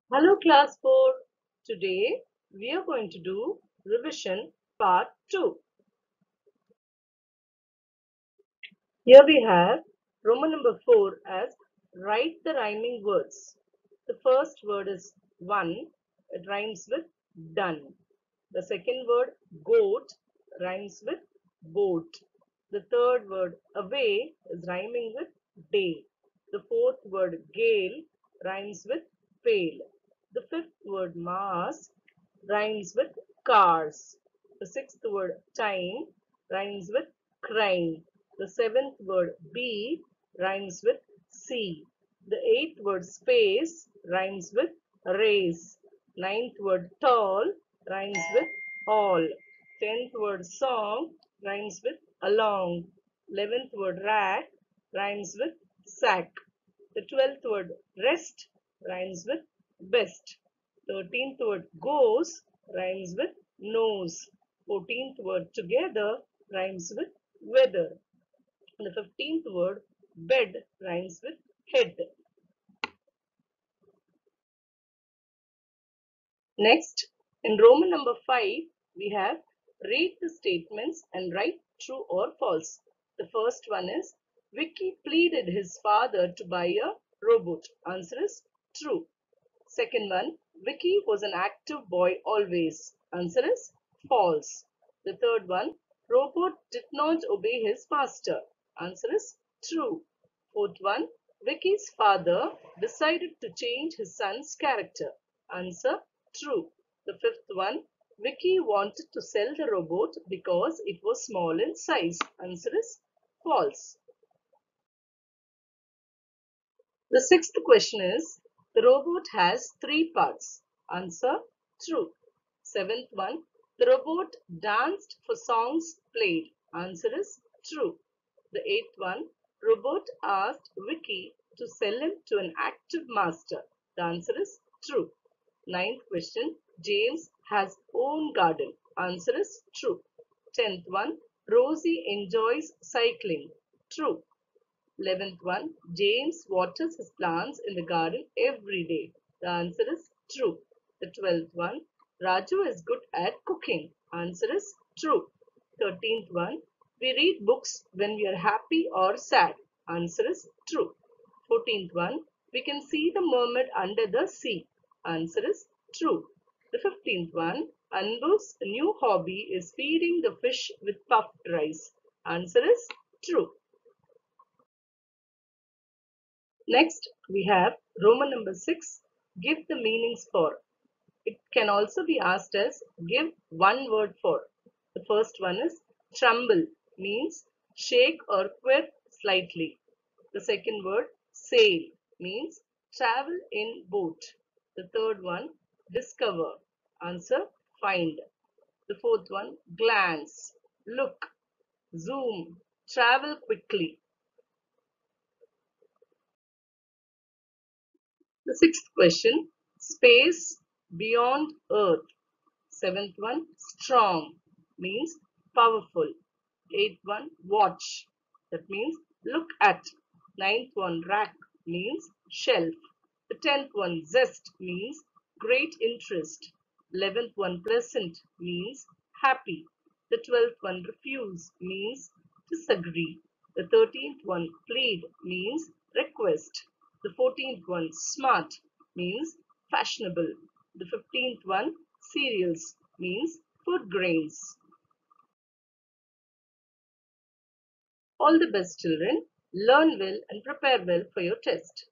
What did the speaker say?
Hello class 4. Today we are going to do revision part 2. Here we have Roman number 4 as write the rhyming words. The first word is one. It rhymes with done. The second word goat rhymes with boat. The third word away is rhyming with day. The fourth word gale rhymes with pale. The fifth word mask rhymes with cars. The sixth word time rhymes with crime. The seventh word bee rhymes with sea. The eighth word space rhymes with race. Ninth word tall rhymes with all. 10th word song rhymes with along. 11th word rat rhymes with sack. The 12th word rest rhymes with best. 13th word goes rhymes with nose. 14th word together rhymes with weather. And the 15th word bed rhymes with head. Next, in Roman number 5, we have read the statements and write true or false. The first one is Vicky pleaded his father to buy a robot. Answer is true. Second one, Vicky was an active boy always. Answer is false. The third one, Robot did not obey his master. Answer is true. Fourth one, Vicky's father decided to change his son's character. Answer true. The fifth one, Vicky wanted to sell the robot because it was small in size. Answer is false. The sixth question is, the robot has three parts. Answer, true. Seventh one, the robot danced for songs played. Answer is true. The eighth one, robot asked Vicky to sell him to an active master. The answer is true. Ninth question, James has own garden. Answer is true. Tenth one, Rosie enjoys cycling. True. 11th one, James waters his plants in the garden every day. The answer is true. The 12th one, Raju is good at cooking. Answer is true. 13th one, we read books when we are happy or sad. Answer is true. 14th one, we can see the mermaid under the sea. Answer is true. The 15th one, Anbu's new hobby is feeding the fish with puffed rice. Answer is true. Next, we have Roman number 6, give the meanings for. It can also be asked as give one word for. The first one is tremble, means shake or quiver slightly. The second word sail, means travel in boat. The third one discover, answer find. The fourth one glance, look, zoom, travel quickly. The sixth question, space beyond Earth. Seventh one, strong, means powerful. Eighth one, watch, that means look at. Ninth one, rack, means shelf. The 10th one, zest, means great interest. 11th one, pleasant, means happy. The 12th one, refuse, means disagree. The 13th one, plead, means request. The 14th one, smart, means fashionable. The 15th one, cereals, means food grains. All the best, children. Learn well and prepare well for your test.